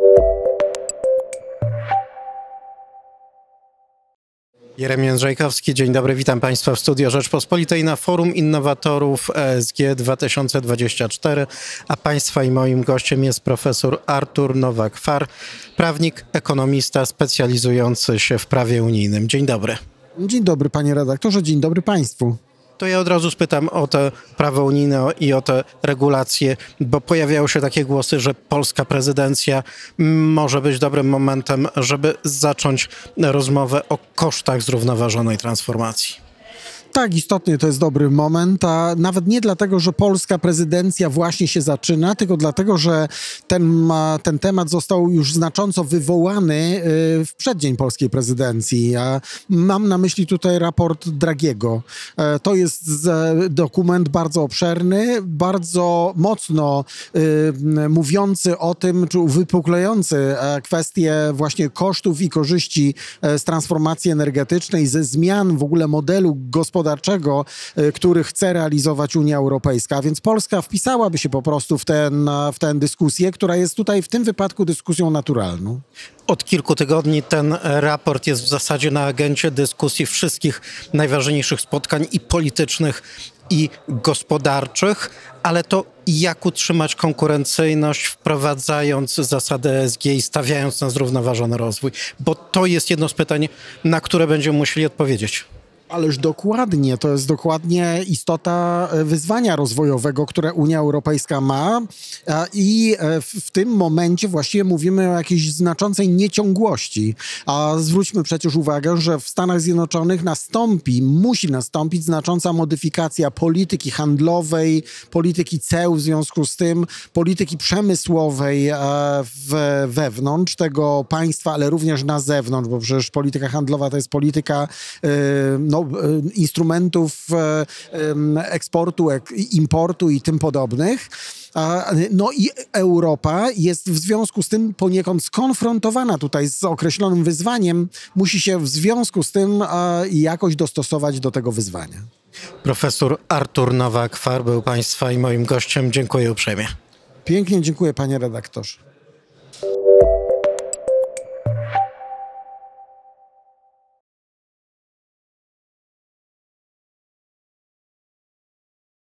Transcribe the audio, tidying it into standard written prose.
Jeremian Jędrzejkowski, dzień dobry, witam Państwa w Studio Rzeczpospolitej na Forum Innowatorów ESG 2024, a Państwa i moim gościem jest profesor Artur Nowak-Far, prawnik, ekonomista specjalizujący się w prawie unijnym. Dzień dobry. Dzień dobry, panie redaktorze, dzień dobry państwu. To ja od razu spytam o te prawo unijne i o te regulacje, bo pojawiały się takie głosy, że polska prezydencja może być dobrym momentem, żeby zacząć rozmowę o kosztach zrównoważonej transformacji. Tak, istotnie to jest dobry moment, a nawet nie dlatego, że polska prezydencja właśnie się zaczyna, tylko dlatego, że ten temat został już znacząco wywołany w przeddzień polskiej prezydencji. Mam na myśli tutaj raport Draghiego. To jest dokument bardzo obszerny, bardzo mocno mówiący o tym, czy uwypuklający kwestie właśnie kosztów i korzyści z transformacji energetycznej, ze zmian w ogóle modelu gospodarczego, który chce realizować Unia Europejska. Więc Polska wpisałaby się po prostu w tę dyskusję, która jest tutaj w tym wypadku dyskusją naturalną. Od kilku tygodni ten raport jest w zasadzie na agendzie dyskusji wszystkich najważniejszych spotkań i politycznych, i gospodarczych, ale to jak utrzymać konkurencyjność, wprowadzając zasady ESG i stawiając na zrównoważony rozwój? Bo to jest jedno z pytań, na które będziemy musieli odpowiedzieć. Ależ dokładnie, to jest dokładnie istota wyzwania rozwojowego, które Unia Europejska ma i w tym momencie właściwie mówimy o jakiejś znaczącej nieciągłości. A zwróćmy przecież uwagę, że w Stanach Zjednoczonych musi nastąpić znacząca modyfikacja polityki handlowej, polityki ceł w związku z tym, polityki przemysłowej wewnątrz tego państwa, ale również na zewnątrz, bo przecież polityka handlowa to jest polityka instrumentów eksportu, importu i tym podobnych. No i Europa jest w związku z tym poniekąd skonfrontowana tutaj z określonym wyzwaniem. Musi się w związku z tym jakoś dostosować do tego wyzwania. Profesor Artur Nowak-Far był Państwa i moim gościem. Dziękuję uprzejmie. Pięknie dziękuję, panie redaktorze.